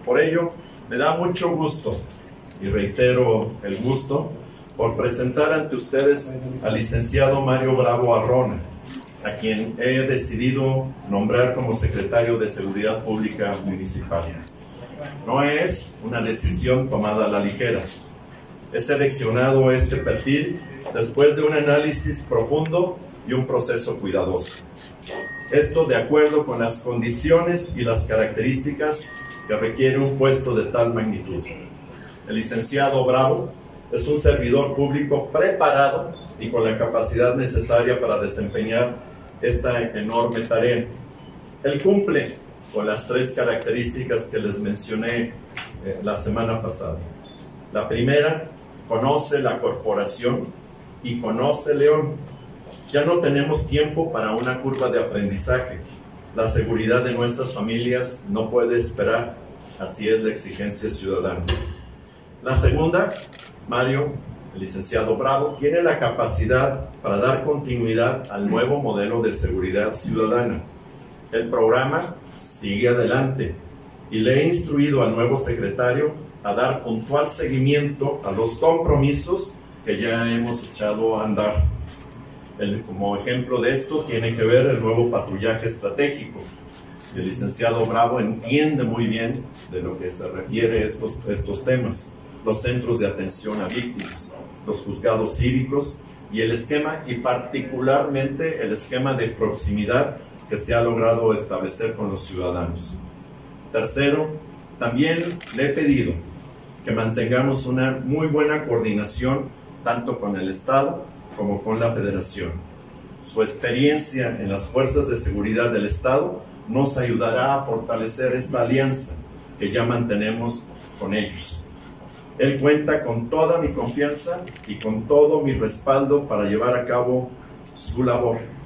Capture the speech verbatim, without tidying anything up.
Por ello, me da mucho gusto, y reitero el gusto, por presentar ante ustedes al licenciado Mario Bravo Arrona, a quien he decidido nombrar como secretario de Seguridad Pública Municipal. No es una decisión tomada a la ligera. He seleccionado este perfil después de un análisis profundo y un proceso cuidadoso. Esto de acuerdo con las condiciones y las características que requiere un puesto de tal magnitud. El licenciado Bravo es un servidor público preparado y con la capacidad necesaria para desempeñar esta enorme tarea. Él cumple con las tres características que les mencioné eh, la semana pasada. La primera, conoce la corporación y conoce León. Ya no tenemos tiempo para una curva de aprendizaje. La seguridad de nuestras familias no puede esperar. Así es la exigencia ciudadana. La segunda, Mario, el licenciado Bravo, tiene la capacidad para dar continuidad al nuevo modelo de seguridad ciudadana. El programa sigue adelante y le he instruido al nuevo secretario a dar puntual seguimiento a los compromisos que ya hemos echado a andar. El, como ejemplo de esto tiene que ver el nuevo patrullaje estratégico. El licenciado Bravo entiende muy bien de lo que se refiere a estos, estos temas. Los centros de atención a víctimas, los juzgados cívicos y el esquema, y particularmente el esquema de proximidad que se ha logrado establecer con los ciudadanos. Tercero, también le he pedido que mantengamos una muy buena coordinación tanto con el Estado como con la Federación. Su experiencia en las fuerzas de seguridad del Estado nos ayudará a fortalecer esta alianza que ya mantenemos con ellos. Él cuenta con toda mi confianza y con todo mi respaldo para llevar a cabo su labor.